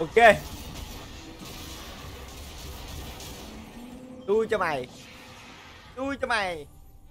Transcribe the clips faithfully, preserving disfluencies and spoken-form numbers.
Ok. Tôi cho mày. Tôi cho mày.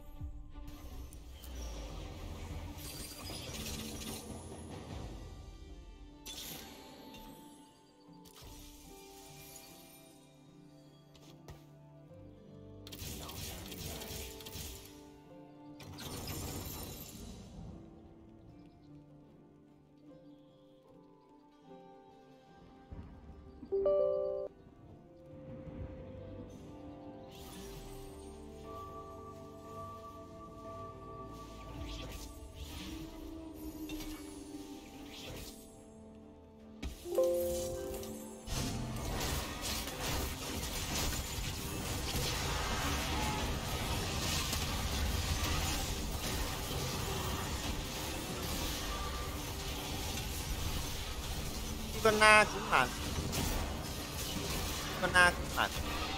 Con na cũng mạnh. Con na cũng mạnh.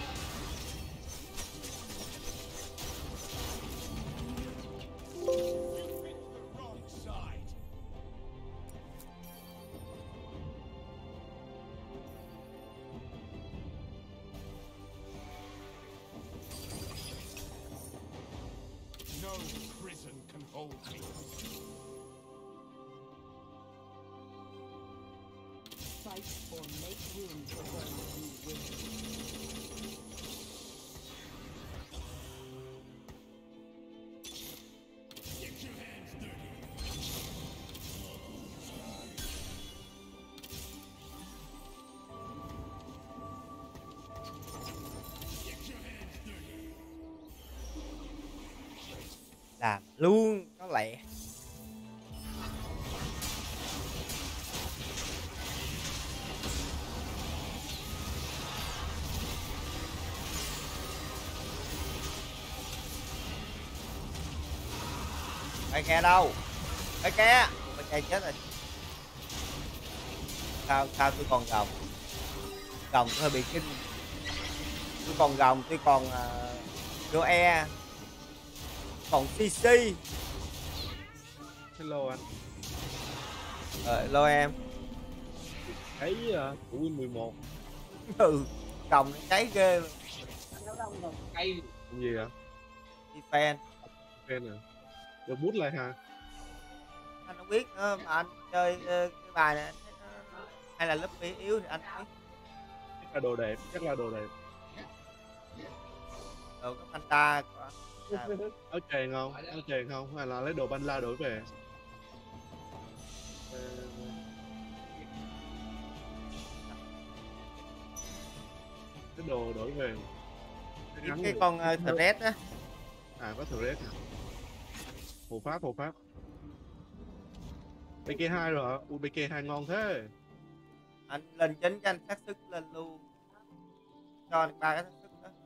Làm luôn nó lẹ. Phải ke đâu? Phải ke. Phải ke chết rồi. Sao sao tôi còn gồng. Gồng tôi hơi bị kinh. Tôi còn gồng, tôi còn uh, đô e. Còn xê xê. Hello anh. Ờ, hello em. Thấy uh, của Win mười một. Ừ, còng cháy ghê luôn. Cái gì ạ? Đi fan. Fan à? Được bút lại hả? Anh không biết nữa, mà anh chơi uh, cái bài này hay là lớp yếu thì anh không biết. Chắc là đồ đẹp, chắc là đồ đẹp. Đồ cái Fanta của anh. Áo chèn không? Áo chèn không? Hay là lấy đồ banh la đổi về? Cái đồ đổi về. Cái, cái con uh, thread á. À có thread hả? Hộ pháp, hộ pháp. bê ca hai rồi hả? Ui bê ca hai ngon thế. Anh lên chính cho anh xác sức lên luôn. Cho anh ba cái xác sức đó.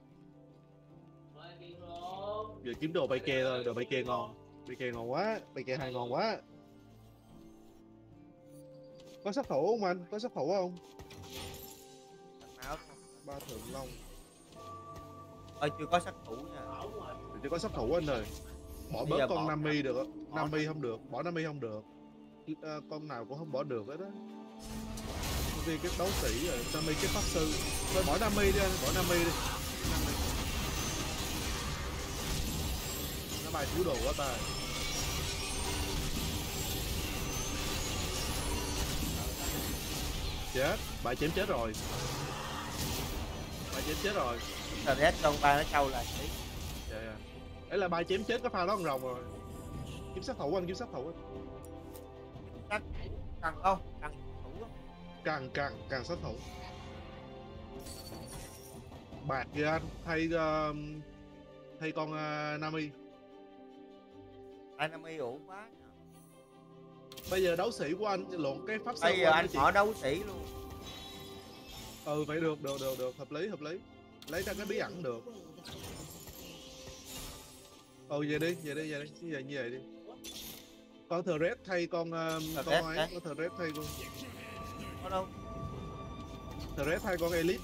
Giờ kiếm đồ bê ca thôi, đồ bê ca ngon. bê ca ngon quá, bê ca hai ngon quá. Có sát thủ không anh? Có sát thủ không? Ba thượng long. Ơi chưa có sát thủ nha. Chưa có sát thủ anh ơi. Bỏ bớt con Nami được không? Nami không được, bỏ Nami không được. À, con nào cũng không bỏ được hết đó. Vì cái đấu sĩ rồi, Nami cái pháp sư. Thôi bỏ Nami đi anh, bỏ Nami đi. Nami. Nó bài thiếu đồ quá ta. Chết, bài chém chết rồi. Bài chém chết rồi. Rồi hết con ba nó trâu lại tí. Dạ dạ. Đấy là bài chém chết có pha đó con rồng rồi. Kiếm sát thủ anh, kiếm sát thủ anh. Sát cần không? Cần thủ không? Càng càng càng sát thủ. Bạc kìa anh, thay uh, thay con uh, Nami. Thay Nami ủ quá. Bây giờ đấu sĩ của anh lộn cái pháp sư. Bây giờ anh bỏ đấu sĩ luôn. Ừ phải được, được được được, hợp lý hợp lý. Lấy ra cái bí ẩn được. Ừ về đi, về đi, về đi, như vậy như vậy đi. Con thread thay con uh, con ấy, có thread thay con. Có đâu. Thread thay con elite.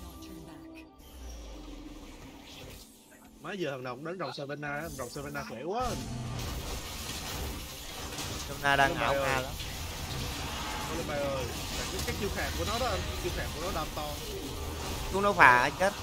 Má giờ thằng nào cũng đánh rồng Savannah, rồng Savannah khỏe quá. Savannah đang ngạo nga lắm. Ôi ơi, cái, cái chiêu khạc của nó đó anh, chiêu khạc của nó đam to. Xuống nó phà chết.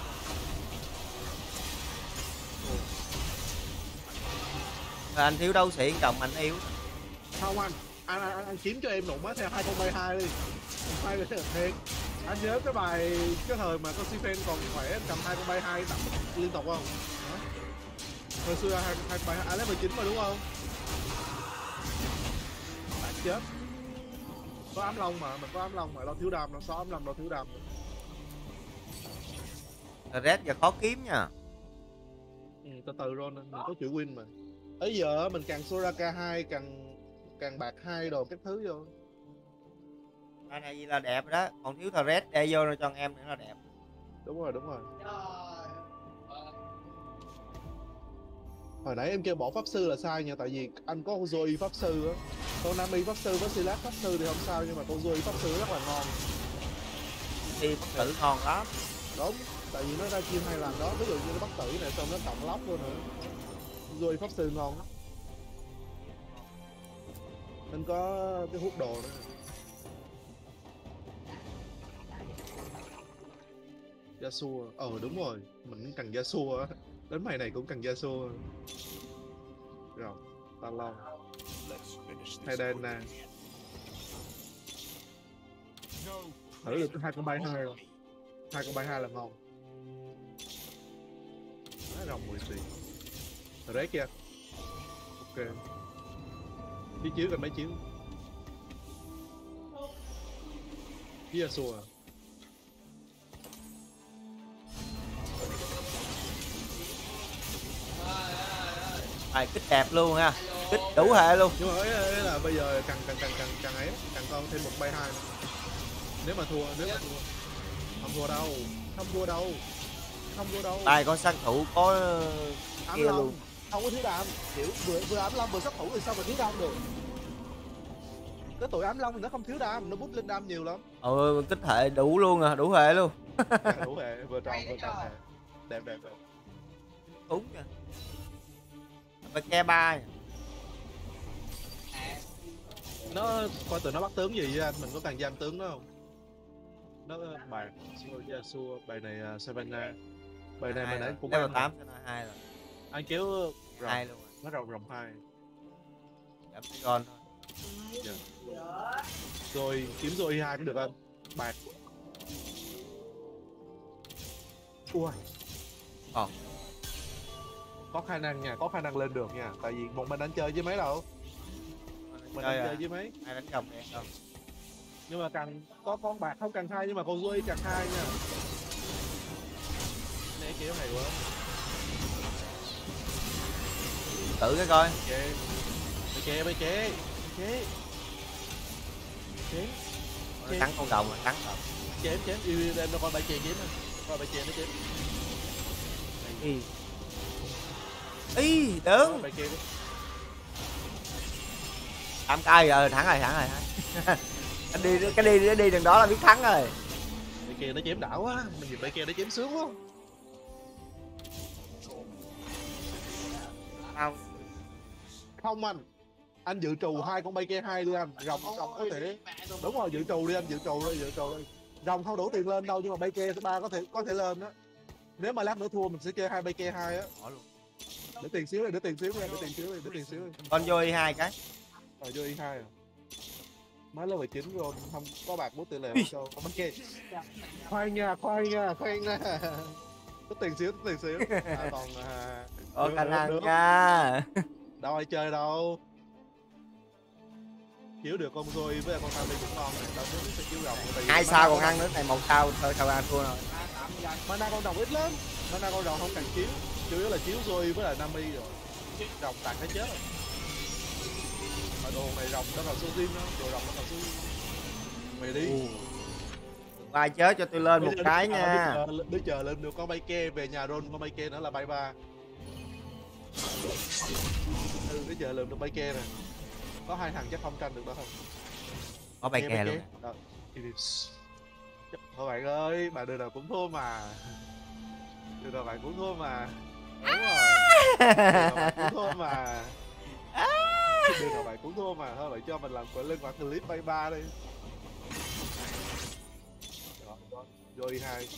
Rồi anh thiếu đấu sĩ chồng anh yếu. Không anh, anh anh, anh kiếm cho em nụ má theo hai không ba hai đi. Hai cái thiệt. Anh nhớ cái bài cái thời mà con Sifen còn khỏe anh cầm hai không ba hai đập liên tục không? Hả? Hồi xưa hai không ba hai anh lấy mười chín mà đúng không? Bạn chết. Có ám long mà, mình có ám long mà đâu thiếu đam, đâu xóa ám long đâu thiếu đam. Red giờ khó kiếm nha. Ừ, từ từ rồi mình có chữ win mà. Bây giờ mình càng Soraka hai càng càng bạc hai đồ các thứ vô. Cái này gì là đẹp rồi đó, còn thiếu thờ Red để vô rồi cho em nữa là đẹp. Đúng rồi, đúng rồi. Hồi nãy em kêu bỏ pháp sư là sai nha, tại vì anh có con Zoe pháp sư á. Con Nami pháp sư với Silas pháp sư thì không sao, nhưng mà con Zoe pháp sư rất là ngon. Thì bất tử ngon lắm. Đúng, tại vì nó ra chiêu hai lần đó, ví dụ như nó bất tử này xong nó cộng lóc luôn nữa. Zoe pháp sư ngon lắm. Nên có cái hút đồ nữa. Yasuo, ờ đúng rồi, mình cũng cần Yasuo á. Đến mày này cũng cần Yasuo. Rồi, ta long. Hedena. Thử được hai con bay hai rồi. hai con bay hai là ngon. Má rồng mười tiền. Rét kìa. Ok. Chiếu chiếu cần mấy chiếu. Với Yasuo à? Bài kích đẹp luôn ha, kích đủ hệ luôn. Nhưng mà ấy, ấy là bây giờ càng càng càng càng càng ấy càng con thêm một bay hai. Nếu mà thua, nếu mà thua không thua đâu, không thua đâu, không thua đâu. Bài con sát thủ có ám kia long luôn, không có thiếu đam, kiểu vừa vừa ám long vừa sát thủ thì sao mà thiếu đam được? Cái tụi ám long thì nó không thiếu đam, nó bút lên đam nhiều lắm. ừ kích hệ đủ luôn à, đủ hệ luôn. Đủ hệ, vừa tròn vừa tròn hệ, đẹp đẹp đẹp. Đúng nha. Phải ke ba. Nó coi tụi nó bắt tướng gì với anh, mình có cần giam tướng đó không? Nó bài Yasuo, bài này uh, Savannah, bài này mình nãy cũng level tám hai rồi. Anh kéo rồng, hai luôn rồi. nó rồng rồng hai. Giảm con thôi. Yeah. Rồi kiếm rồi i hai cũng được anh. Bạc. Ui. Ờ. Có khả năng nha, có khả năng lên được nha, tại vì một mình anh chơi với mấy đâu. Mình chơi, anh chơi với mấy. Ai đánh chồng em đâu. Nhưng mà càng có con bạc không càng hai, nhưng mà con Zoe càng hai nha. Né kéo này quá. Tự cái coi. Bay chế, bay chế, bay chế. Chế. Chế. Thắng con rồng, thắng rồi. Chém chém, yêu đem cho con bay chê chém nè. Con bay chê nó chém. Ý. Ý, đứng. Bay chê. tám cây rồi, thắng rồi, thắng rồi. Anh đi cái đi cái đi đường đó là biết thắng rồi. Bay kia nó chém đảo quá, mình nhìn bay kia nó chém sướng quá. Không. Không anh. Anh dự trù hai con bay kia hai đi anh, rồng rồng có thể. Đúng rồi, dự trù đi anh, dự trù đi, dự trù đi. Rồng không đủ tiền lên đâu, nhưng mà bay kia ba có thể có thể lên đó. Nếu mà lát nữa thua mình sẽ chơi hai bay kia hai á. Để tiền xíu đi, để tiền xíu đi, để tiền xíu đi, để tiền xíu đi. Con vô i hai cái. Rồi vô i hai à. Mới level chín rồi, không có bạc bút tỷ lệ cho con bánh kê. Khoan nha, khoan nha, khoan nha. Có tiền xíu, có tiền xíu. À, còn à, có khả năng nha. Đâu ai chơi đâu. Chiếu được con Zoe với con Nami cũng ngon này, đâu muốn sẽ chiếu rồng. Hai sao còn ăn nữa, này một sao thôi sao ăn thua rồi. Mana con rồng ít lắm, mana con rồng không cần chiếu, chủ yếu là chiếu Zoe với lại Nami rồi. Rồng tàn cái chết rồi. Mà đồ này rồng nó còn số zin đó, đồ rồng nó còn số zin. Mày đi. Vai chết cho tôi lên một cái nha. Đứa chờ lên được con bay ke về nhà roll con bay ke nữa là bay ba. Ừ, đứa chờ lên được bay ke nè. Có hai thằng chắc không tranh được đâu không? Có bay ke luôn. Thôi bạn ơi, bạn đường nào cũng thua mà. Đường nào bạn cũng thua mà. Đúng rồi. Đường nào bạn cũng thua mà. Đường nào bạn cũng thua mà. Thôi bạn cho mình làm lên quả clip bay ba đi. con vô i hai.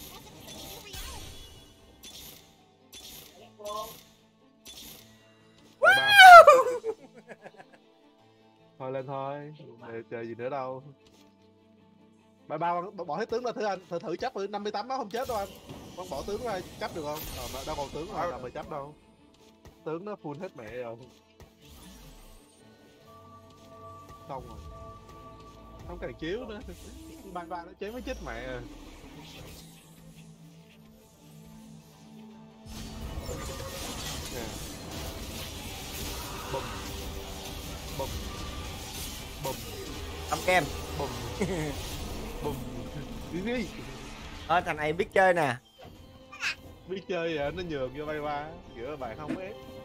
Thôi lên thôi, để chờ gì nữa đâu. Ba ba bỏ, bỏ hết tướng ra thử anh, thử thử chấp thử năm mươi tám máu không chết đâu anh. Con bỏ tướng ra chấp được không? Ờ mà đâu còn tướng rồi, làm mà chấp đâu. Tướng nó full hết mẹ rồi. Xong rồi. Không cần chiếu nữa. Ba ba nó chém mới chết mẹ à. Nè. Bùm. Bùm. Bùm. Tăm kem. Bùm. Bùm. Đi đi. Ờ, thằng này biết chơi nè. Biết chơi vậy nó nhường cho bay ba, kiểu bạn không ép.